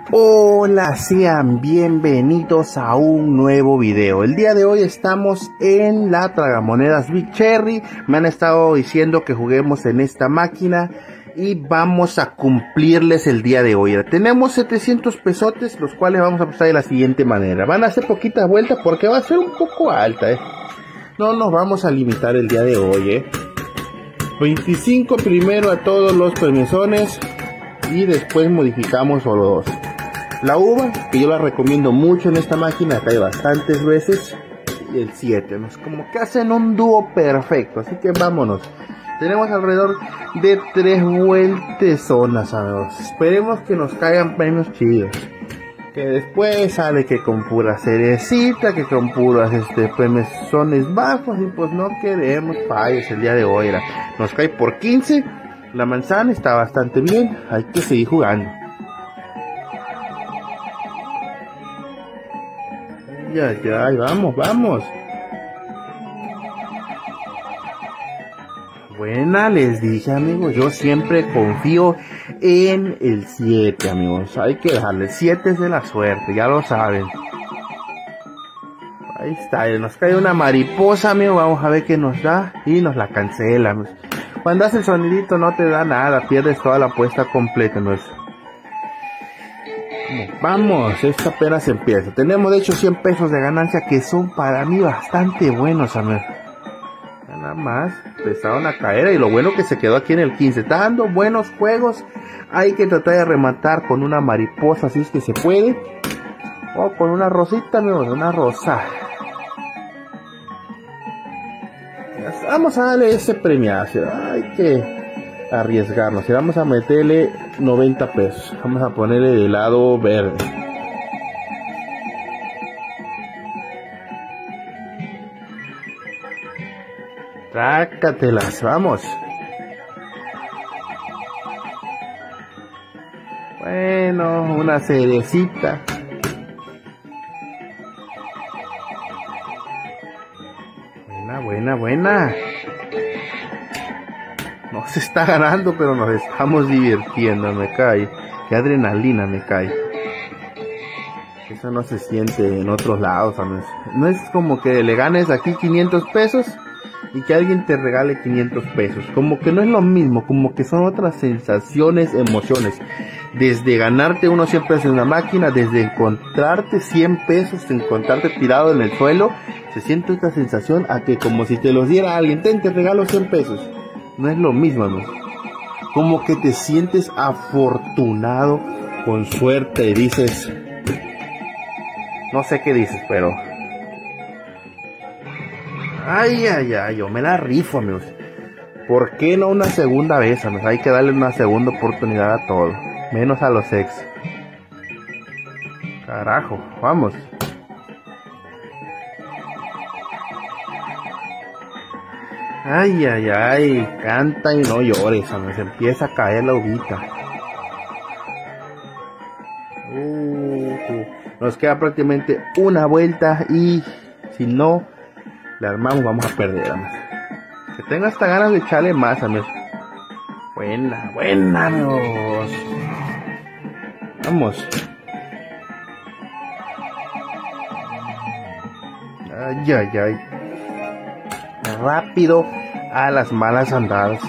Hola, sean bienvenidos a un nuevo video. El día de hoy estamos en la Tragamonedas Big Cherry. Me han estado diciendo que juguemos en esta máquina y vamos a cumplirles el día de hoy. Tenemos 700 pesotes, los cuales vamos a apostar de la siguiente manera. Van a hacer poquitas vueltas porque va a ser un poco alta, No nos vamos a limitar el día de hoy, 25 primero a todos los permisones y después modificamos solo dos. La uva, que yo la recomiendo mucho en esta máquina, cae bastantes veces, y el 7, como que hacen un dúo perfecto, así que vámonos. Tenemos alrededor de 3 vueltesonas, amigos. Esperemos que nos caigan premios chidos. Que después sale que con pura cerecita, que con puras premisones bajos, y pues no queremos fallos el día de hoy. Nos cae por 15, la manzana está bastante bien, hay que seguir jugando. Ya, vamos. Buena, les dije, amigos, yo siempre confío en el 7, amigos. Hay que dejarle 7 es de la suerte, ya lo saben. Ahí está, nos cae una mariposa, amigo, vamos a ver qué nos da y nos la cancelamos. Cuando hace el sonidito no te da nada, pierdes toda la apuesta completa, ¿no? Vamos, esto apenas empieza. Tenemos de hecho 100 pesos de ganancia que son para mí bastante buenos, amigos. Nada más empezaron a caer y lo bueno que se quedó aquí en el 15. Está dando buenos juegos. Hay que tratar de rematar con una mariposa si es que se puede. O con una rosita, amigos, una rosa. Vamos a darle ese premiazo. Hay que arriesgarnos y vamos a meterle 90 pesos. Vamos a ponerle de lado verde. Trácatelas, vamos. Bueno, una cerecita. Buena. No se está ganando, pero nos estamos divirtiendo, me cae. Qué adrenalina me cae. Eso no se siente en otros lados, amigos. No es como que le ganes aquí 500 pesos y que alguien te regale 500 pesos. Como que no es lo mismo, como que son otras sensaciones, emociones. Desde ganarte unos 100 pesos en una máquina, desde encontrarte 100 pesos, encontrarte tirado en el suelo, se siente esta sensación a que como si te los diera alguien, te regalo 100 pesos. No es lo mismo, ¿no? Como que te sientes afortunado, con suerte, y dices, no sé qué dices, pero ay, yo me la rifo, amigos. ¿Por qué no una segunda vez, amigos? Hay que darle una segunda oportunidad a todo, menos a los ex. Carajo, vamos. Ay, canta y no llores, amigos. Empieza a caer la uvita. Nos queda prácticamente una vuelta y si no le armamos vamos a perder, amigos. Que tenga hasta ganas de echarle más, amigos. Buena, amigos. Vamos. Ay. Rápido a las malas andadas.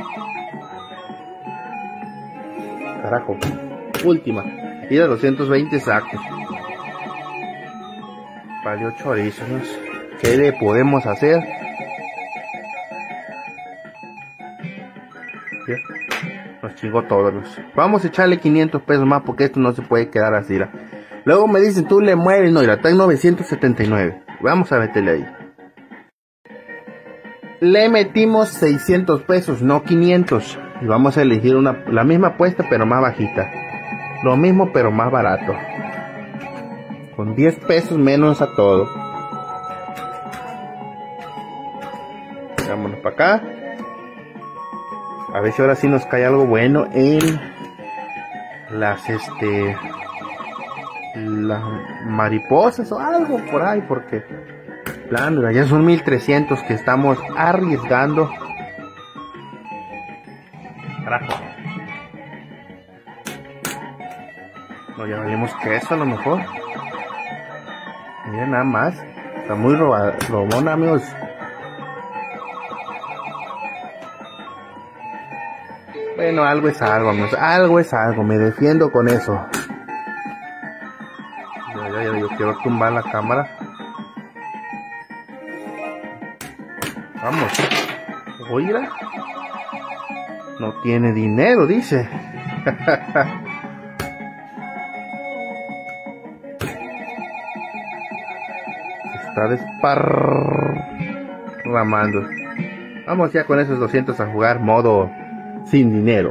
Carajo. Última. Y de 220 sacos. Valió chorizo, ¿no? ¿Qué le podemos hacer? ¿Ya? Nos chingó todos. Vamos a echarle 500 pesos más porque esto no se puede quedar así. Luego me dicen, tú le mueves. No, está en 979. Vamos a meterle ahí. Le metimos 600 pesos, no 500. Y vamos a elegir la misma apuesta pero más bajita. Lo mismo pero más barato. Con 10 pesos menos a todo. Vámonos para acá. A ver si ahora sí nos cae algo bueno en las las mariposas o algo por ahí, porque plano, ya son 1300 que estamos arriesgando. Carajo. No, ya valimos queso a lo mejor. Miren nada más. Está muy robona, amigos. Bueno, algo es algo, amigos. Algo es algo. Me defiendo con eso. Ya, yo quiero tumbar la cámara. Vamos. Oiga. No tiene dinero, dice. Está desparramando. Vamos ya con esos 200 a jugar modo sin dinero.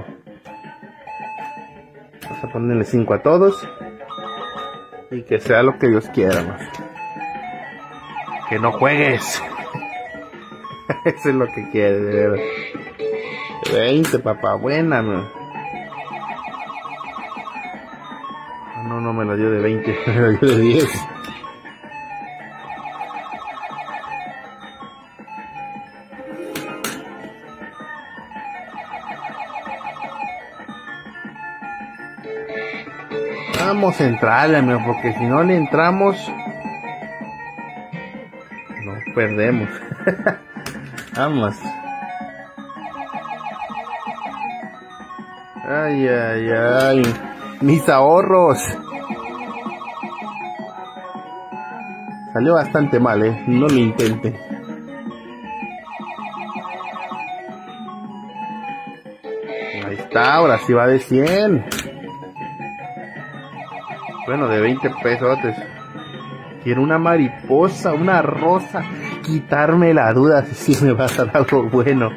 Vamos a ponerle 5 a todos. Y que sea lo que Dios quiera, ¿no? Que no juegues. Eso es lo que quiere, de verdad. 20, papá, buena, ¿no? No me lo dio de 20, me lo dio de 10. Vamos a entrarle, amigo, porque si no le entramos, no perdemos. Vamos. Ay, ay, ay. Mis ahorros. Salió bastante mal, no lo intenten. Ahí está, ahora sí va de 100. Bueno, de 20 pesos. Quiero una mariposa, una rosa. Quitarme la duda de si me va a dar algo bueno.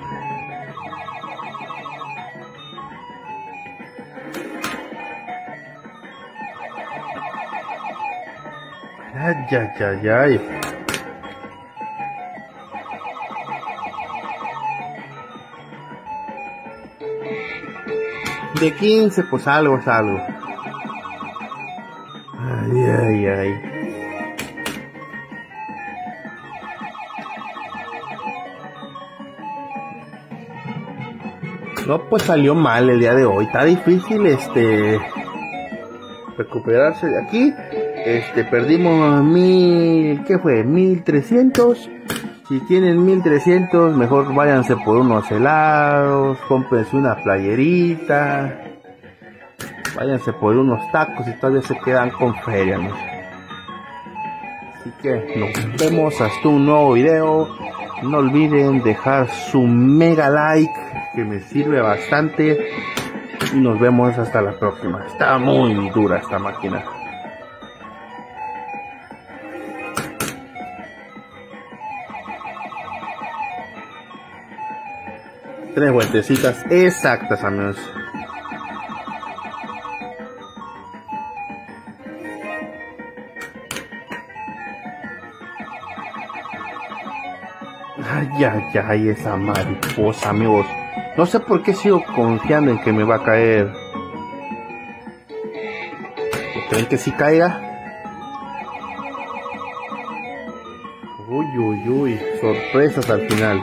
Ay, ay, ay, ay. De 15, pues algo es algo. Ay, ay, ay. No, pues salió mal el día de hoy. Está difícil recuperarse de aquí. Perdimos ¿qué fue? 1300. Si tienen 1300, mejor váyanse por unos helados, cómprense una playerita, váyanse por unos tacos y todavía se quedan con feria, ¿no? Así que nos vemos hasta un nuevo video. No olviden dejar su mega like, que me sirve bastante. Y nos vemos hasta la próxima. Está muy dura esta máquina. Tres vueltecitas exactas, amigos. Ay, ay, ay, esa mariposa, amigos. No sé por qué sigo confiando en que me va a caer. ¿Creen que sí caiga? Uy, uy, uy. Sorpresas al final.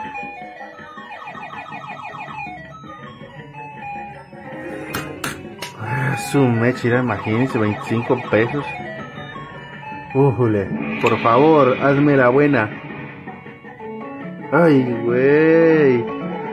Su mecha, imagínense, 25 pesos. Por favor, hazme la buena. Ay, güey.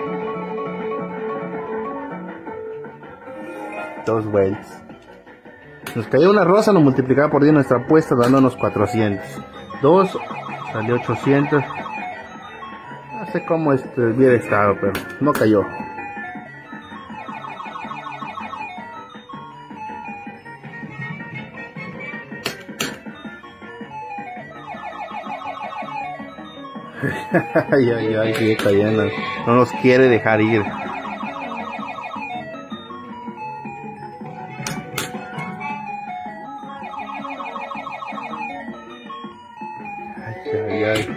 2 vueltas. Nos cayó una rosa, nos multiplicaba por 10 nuestra apuesta, dándonos 400. 2, salió 800. No sé cómo hubiera estado, pero no cayó. Ay, ay, ay, sigue cayendo. No nos quiere dejar ir. Ay, ay, ay.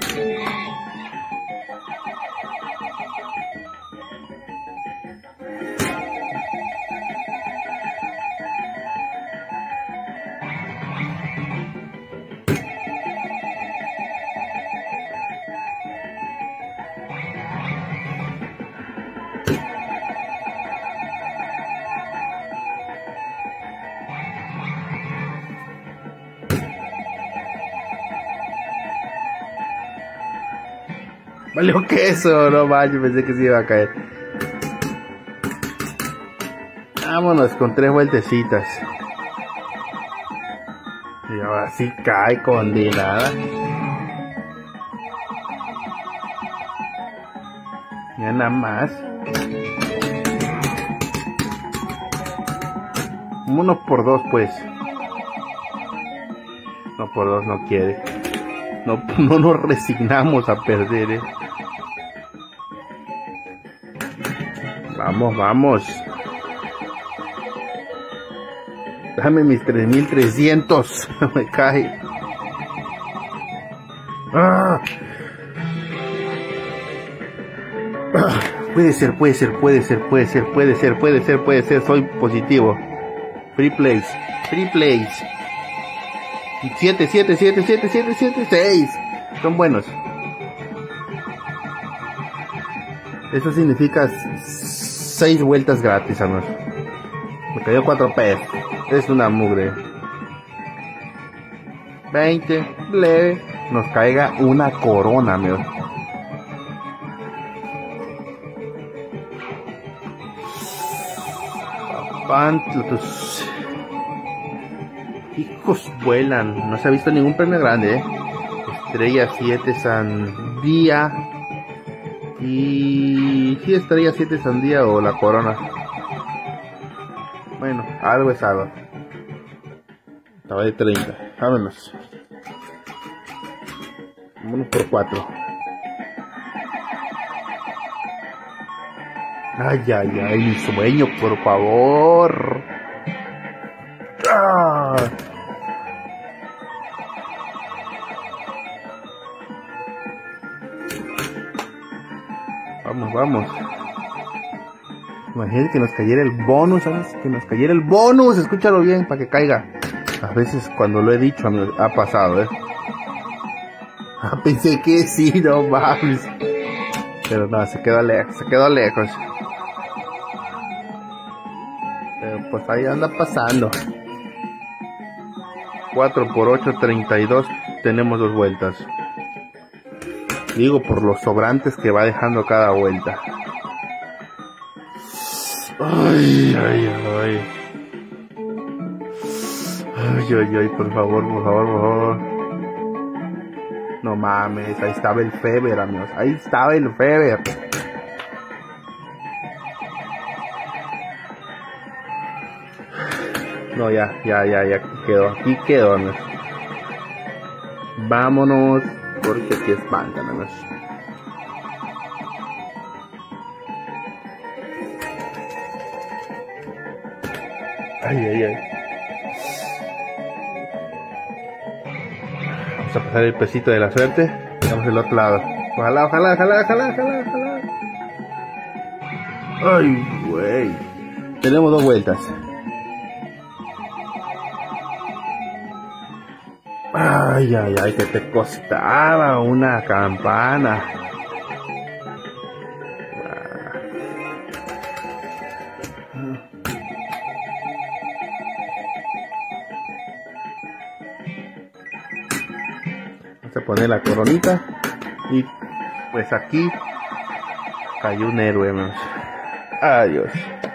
Valió queso, no manches, pensé que se iba a caer. Vámonos con 3 vueltecitas. Y ahora sí cae condenada. Ya nada más. 1 por 2 pues. No por 2 no quiere. No nos resignamos a perder, Vamos, vamos. Dame mis 3300. Me cae. ¡Ah! Puede ser. Soy positivo. Free plays. 7, 6. Son buenos. Eso significa 6 vueltas gratis, amigos. Me cayó 4 pesos. Es una mugre. 20. Leve. Nos caiga una corona, amigos. Pantlotus. Hijos vuelan. No se ha visto ningún premio grande, Estrella 7 sandía. Y si estrella 7 sandía o la corona. Bueno, algo es algo. Estaba de 30. Vámonos. Vámonos por 4. Ay, mi sueño, por favor. ¡Ah! Vamos. Imagínate que nos cayera el bonus, ¿sabes? Que nos cayera el bonus, escúchalo bien para que caiga. A veces cuando lo he dicho ha pasado, pensé que sí, no mames. Pero no, se quedó lejos. Pero pues ahí anda pasando. 4 por 8, 32. Tenemos 2 vueltas. Digo por los sobrantes que va dejando cada vuelta. Ay, por favor. No mames, ahí estaba el Feber, amigos. No, ya aquí quedó, amigos. Vámonos, porque aquí espantan, amigos. Ay. Vamos a pasar el pesito de la suerte. Vamos al otro lado. Ojalá. Ay, güey. Tenemos 2 vueltas. Ay, que te costaba una campana. Vamos a poner la coronita. Y pues aquí cayó un héroe, hermanos. Adiós.